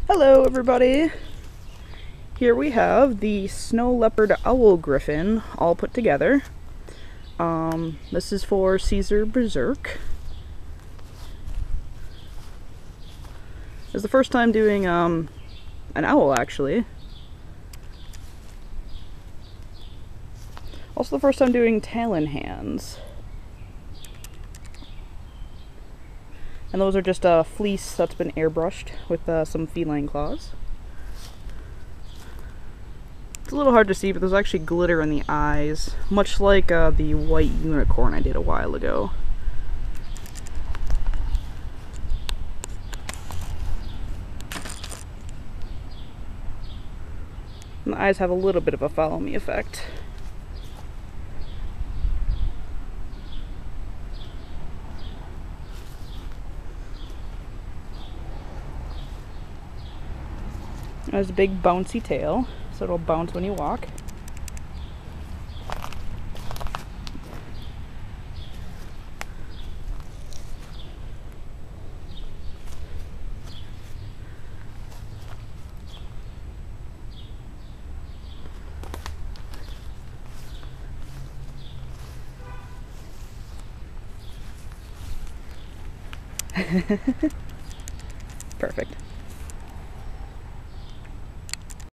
Hello everybody! Here we have the snow leopard owl griffin all put together. This is for Caesar Berserk. It's the first time doing an owl actually. Also the first time doing talon hands. And those are just a fleece that's been airbrushed with some feline claws. It's a little hard to see, but there's actually glitter in the eyes, much like the white unicorn I did a while ago. And the eyes have a little bit of a follow me effect. There's a big bouncy tail, so it'll bounce when you walk. Perfect.